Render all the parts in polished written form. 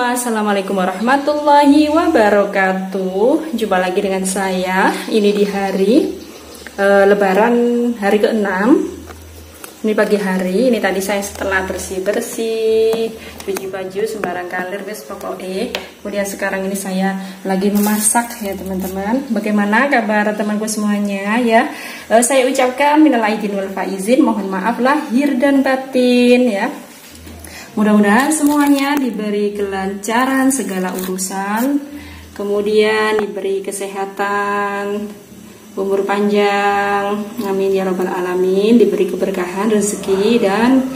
Assalamualaikum warahmatullahi wabarakatuh. Jumpa lagi dengan saya. Ini di hari Lebaran hari ke-6. Ini pagi hari. Ini tadi saya setelah bersih-bersih, cuci baju sembarang kalir wes pokoknya. Kemudian sekarang ini saya lagi memasak ya teman-teman. Bagaimana kabar temanku semuanya ya? Saya ucapkan minal aidin wal faizin, mohon maaf lahir dan batin ya. Mudah-mudahan semuanya diberi kelancaran segala urusan, kemudian diberi kesehatan, umur panjang, amin ya robbal alamin, diberi keberkahan rezeki dan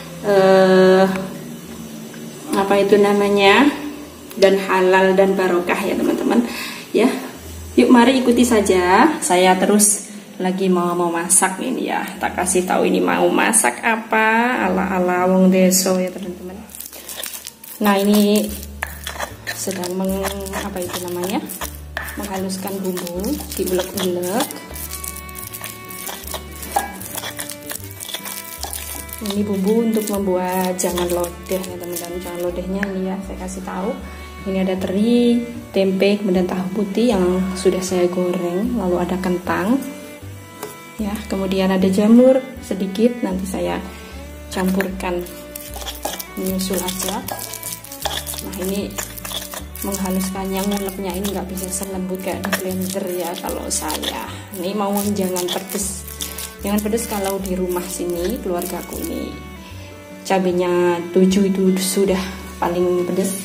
dan halal dan barokah ya teman-teman ya. Yuk mari ikuti saja, saya terus lagi mau masak ini ya. Tak kasih tahu ini mau masak apa ala wong deso ya teman-teman. Nah ini sedang menghaluskan bumbu, diulek-ulek. Ini bumbu untuk membuat jangan lodeh ya teman-teman. Jangan lodehnya ini ya saya kasih tahu. Ini ada teri, tempe, kemudian tahu putih yang sudah saya goreng, lalu ada kentang. Ya, kemudian ada jamur sedikit, nanti saya campurkan, menyusul aja. Nah ini menghaluskannya, nguleknya ini nggak bisa selembut kayak di blender ya kalau saya. Ini mau jangan pedes kalau di rumah sini keluargaku ini cabenya 7 itu sudah paling pedes.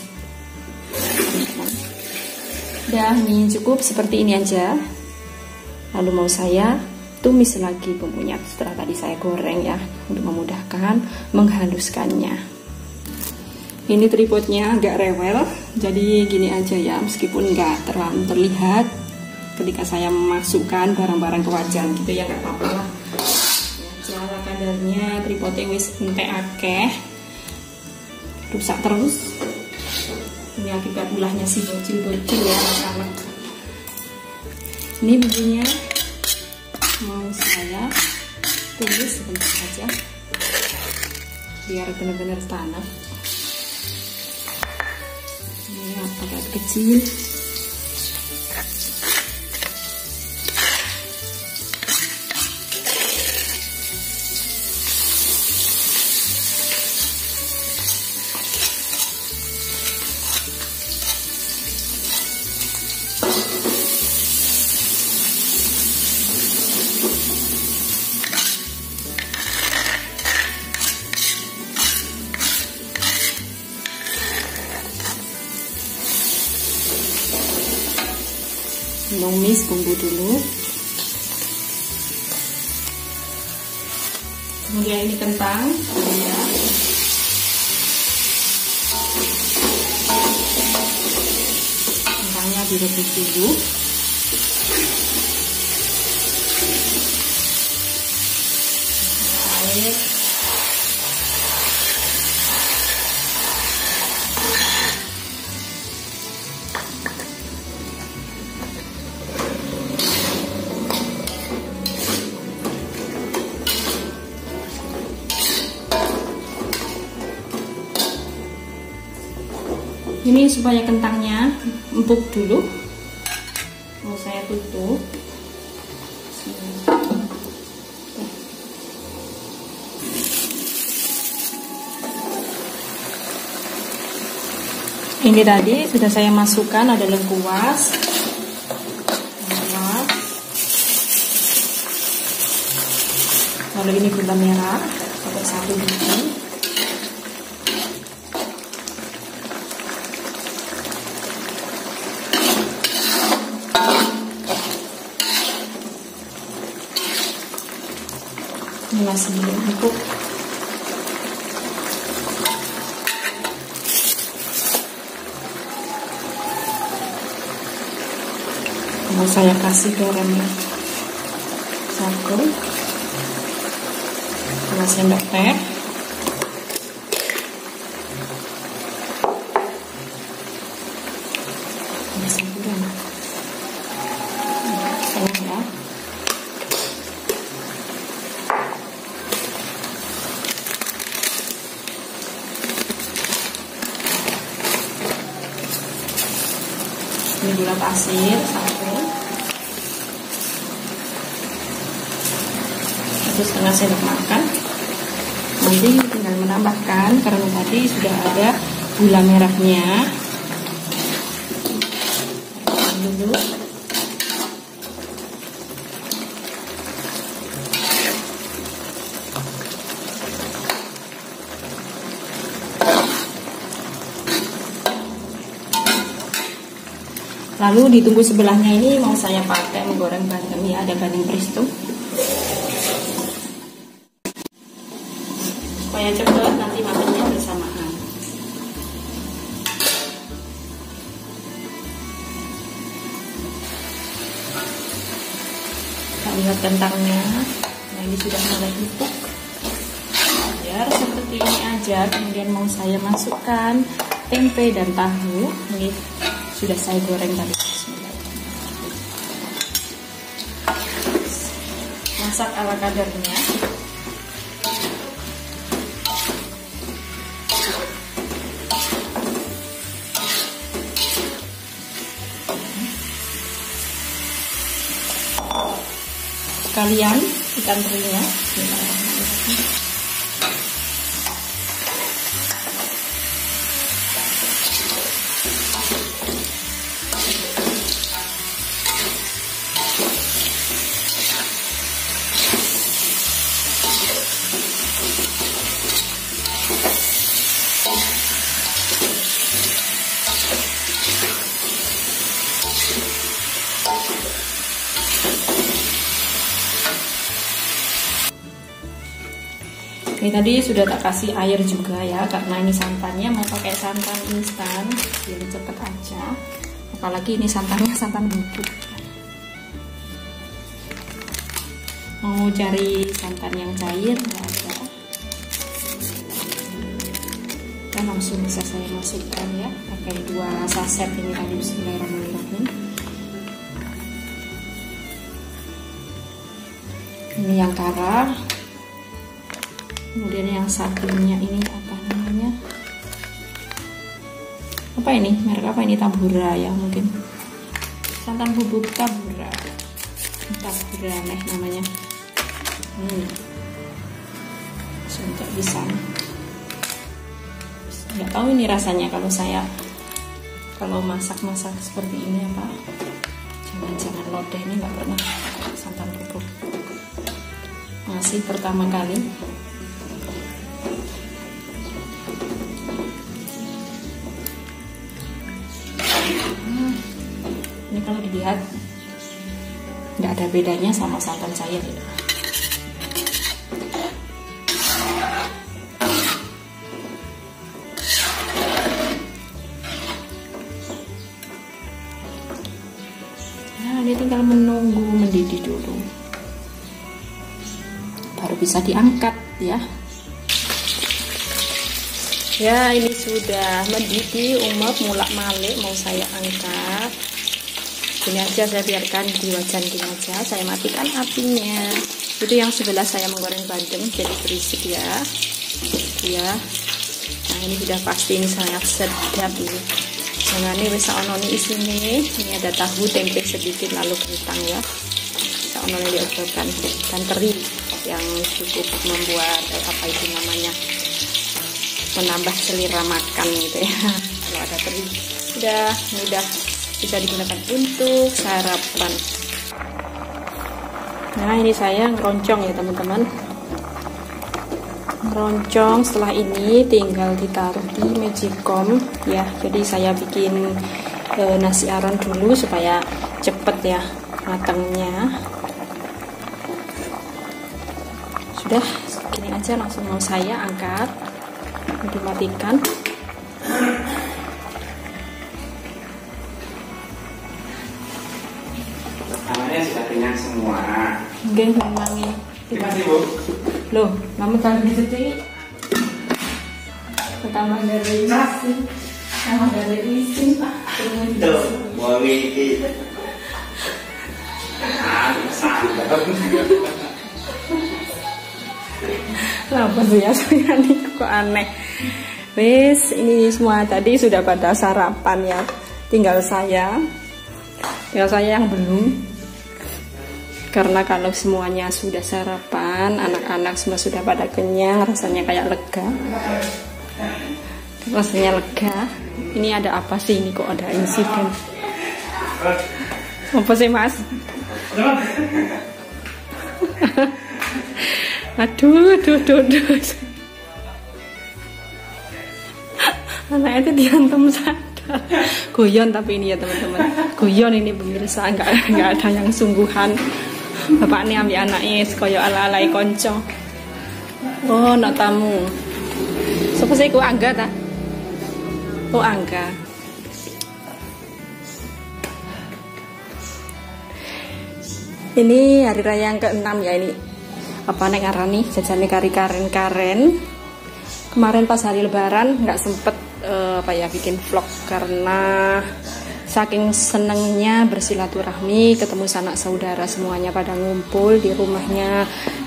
Dah ini cukup seperti ini aja. Lalu mau saya tumis lagi bumbunya setelah tadi saya goreng ya, untuk memudahkan menghaluskannya. Ini tripodnya agak rewel, jadi gini aja ya, meskipun nggak terlalu terlihat ketika saya memasukkan barang-barang ke wajan gitu ya, nggak apa-apa lah. Jala kadarnya tripodnya wis entek akeh, rusak terus. Ini akibat ulahnya si bocil-bocil ya anak-anak. Ini bumbunya mau saya tumis sebentar saja biar benar-benar tanah. Ini agak kecil. Numis bumbu dulu, kemudian ini kentang ya. Kentangnya direbus dulu. Air, ini supaya kentangnya empuk dulu, mau saya tutup. Ini tadi sudah saya masukkan, ada lengkuas, lalu ini gula merah pakai 1 biji. Ini masih belum cukup. Mau saya kasih garamnya 1 sendok teh. Ini gula pasir 1,5 sendok makan. Nanti tinggal menambahkan karena tadi sudah ada gula merahnya. Dulu. Lalu ditunggu sebelahnya ini mau saya pakai menggoreng bandeng ya, ada bandeng presto. Supaya cepat nanti makannya bersamaan. Kita lihat kentangnya. Nah, ini sudah mulai empuk. Biar seperti ini aja. Kemudian mau saya masukkan tempe dan tahu. Ini sudah saya goreng tadi. Masak ala kadarnya. Sekalian ikan terinya. Ini tadi sudah tak kasih air juga ya, karena ini santannya mau pakai santan instan biar cepet aja. Apalagi ini santannya santan bubuk. Mau cari santan yang cair nggak ada. Dan langsung bisa saya masukkan ya, pakai 2 saset ini tadi. Bismillahirrahmanirrahim. Ini yang karam. Kemudian yang satunya ini apa namanya? Apa ini? Merek apa ini? Tabura ya mungkin. Santan bubuk Tabura. Tabura namanya. Untuk pisang. Nggak tahu ini rasanya kalau masak seperti ini apa? Jangan-jangan lodeh, ini nggak pernah santan bubuk. Masih pertama kali. Ini kalau dilihat nggak ada bedanya sama santan cair ya. Nah, ini tinggal menunggu mendidih dulu, baru bisa diangkat ya. Ya, ini sudah mendidih, mulak malik, mau saya angkat. Ini aja saya biarkan di wajan gini aja. Saya matikan apinya. Itu yang sebelah saya menggoreng bandeng, jadi berisik ya. Ya. Nah, ini sudah pasti ini sangat sedap ini. Jangan ini bisa ononi isini. Ini ada tahu, tempe sedikit, lalu kentang ya. Bisa ononi diobrolkan dan teri yang cukup membuat apa itu namanya, menambah selera makan gitu ya. Kalau ada teri sudah mudah bisa digunakan untuk sarapan. Nah, ini saya ngeroncong ya teman-teman. Ngeroncong, setelah ini tinggal ditaruh di magicom ya. Jadi saya bikin nasi aron dulu supaya cepet ya matangnya. Sudah segini aja, langsung mau saya angkat. Dimatikan. Namanya sudah kenyang semua. Enggak, memangnya. Terima kasih, Bu. Loh, mama kalau gitu sih. Pertama dari nasi, sama dari isin, Pak. Tuh, wangi iki. Santap. Kenapa sih ya saya nih kok aneh. Wis, ini semua tadi sudah pada sarapan ya. Tinggal saya tinggal saya yang belum. Karena kalau semuanya sudah sarapan, anak-anak semua sudah pada kenyang, rasanya kayak lega. Rasanya lega. Ini ada apa sih ini, kok ada insiden? Apa sih Mas? Aduh. Anak itu diantem sadar. Guyon tapi ini ya teman-teman. Guyon ini pemirsa, nggak ada yang sungguhan. Bapak ini ambil anaknya koyo ala-alai konco. Oh, nak tamu. Sopo sih ku Angga ta? Oh, Angga. Ini hari raya yang ke-6 ya ini. Apa nek ngarani jajane kari karen-karen. Kemarin pas hari lebaran nggak sempet bikin vlog karena saking senengnya bersilaturahmi, ketemu sanak saudara semuanya pada ngumpul di rumahnya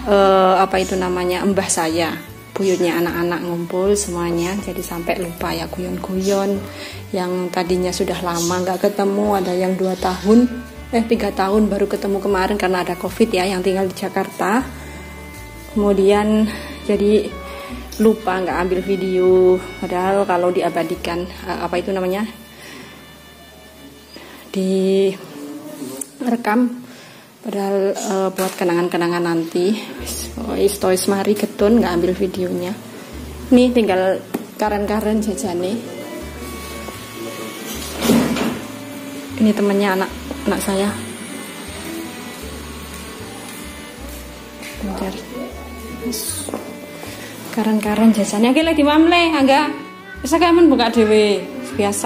mbah saya, buyutnya anak-anak ngumpul semuanya, jadi sampai lupa ya guyon-guyon yang tadinya sudah lama nggak ketemu, ada yang 3 tahun baru ketemu kemarin karena ada COVID ya, yang tinggal di Jakarta. Kemudian jadi lupa nggak ambil video, padahal kalau diabadikan direkam, padahal buat kenangan-kenangan nanti. Stois mari getun nggak ambil videonya. Nih tinggal karen-karen jajane. Ini temennya anak saya. Bentar. Karen-karen jasanya oke lagi mamle agak bisa kamen buka dewe biasa.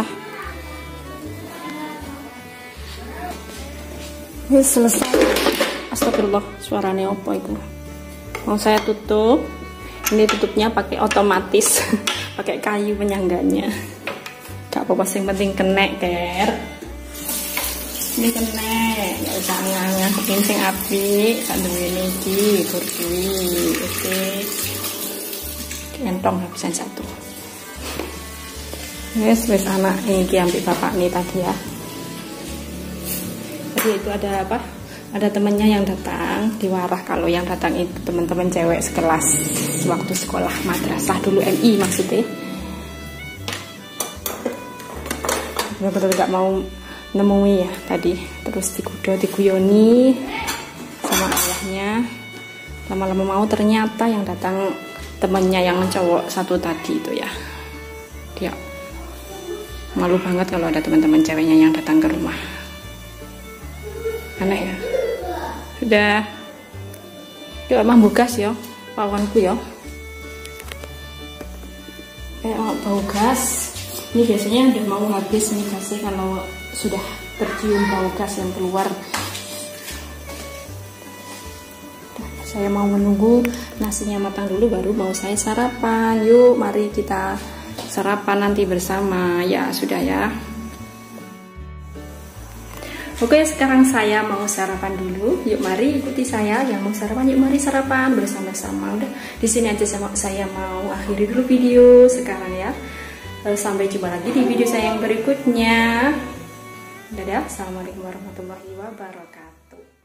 Wis selesai. Astagfirullah, suaranya opo itu? Mau saya tutup. Ini tutupnya pakai otomatis, pakai kayu penyangganya. Gak apa-apa, yang penting kenek ter. Ini kenek, nggak usah ngangan. Sing api, tak duwe iki, kursi, oke. Entong habisan 1. Wes anak iki ambil bapak nih tadi ya. Jadi itu ada apa? Ada temennya yang datang diwarah, kalau yang datang itu teman-teman cewek sekelas waktu sekolah madrasah dulu MI maksudnya. Bener-bener gak mau nemui ya tadi, terus diguyoni sama ayahnya. Lama-lama mau, ternyata yang datang temennya yang cowok satu tadi itu ya, dia malu banget kalau ada teman-teman ceweknya yang datang ke rumah. Aneh ya. Sudah yuk emang bugas ya pawanku ya, kayak bau gas. Ini biasanya udah mau habis nih gasnya kalau sudah tercium bau gas yang keluar. Saya mau menunggu nasinya matang dulu baru mau saya sarapan. Yuk mari kita sarapan nanti bersama ya. Sudah ya. Oke, sekarang saya mau sarapan dulu. Yuk mari ikuti saya yang mau sarapan. Yuk mari sarapan bersama-sama. Udah di sini aja saya mau akhiri dulu video sekarang ya. Sampai jumpa lagi di video saya yang berikutnya. Dadah. Assalamualaikum warahmatullahi wabarakatuh.